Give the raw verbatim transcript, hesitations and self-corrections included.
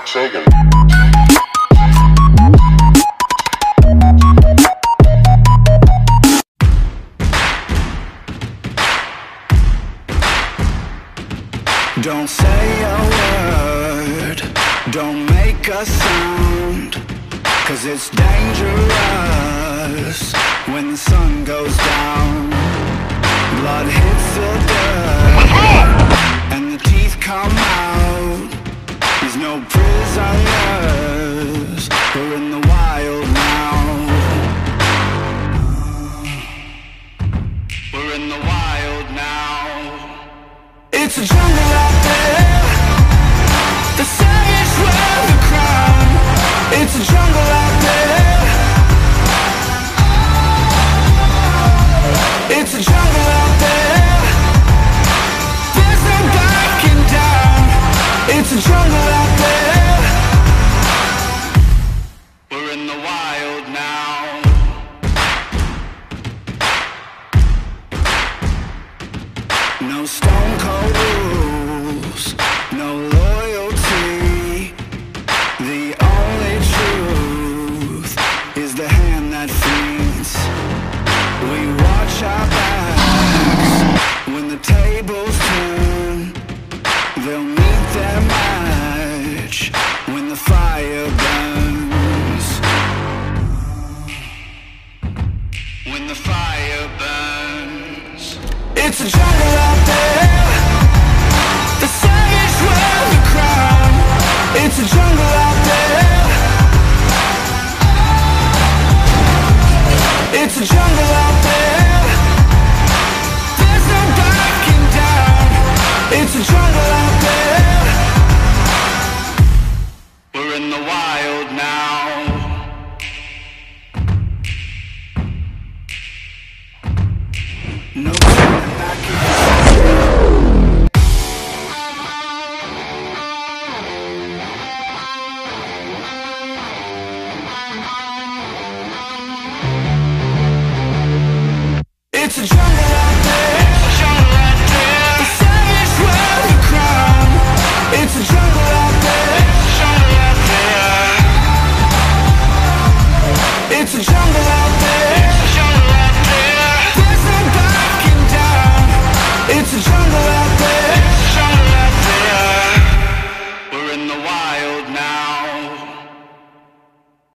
Sagan. Don't say a word, don't make a sound, 'cause it's dangerous when the sun goes down. Blood hits the dirt and the teeth come out. There's no prisoners, we're in the wild now. We're in the wild now. It's a jungle out there, the savage wear the crown. It's a jungle out there. It's a jungle out there. There's no backing down. It's a jungle out there. We're in the wild now. No stone cold rules, no loyalty. The only truth is the hand that feeds. We watch our backs when the tables turn. They'll meet their match when the fire burns. When the fire burns. It's a jungle out there, the savage wear the crown. It's a jungle out there. It's a jungle out there. There's no backing down. It's a jungle out there. We're in the wild now. No turning back if it's a jungle.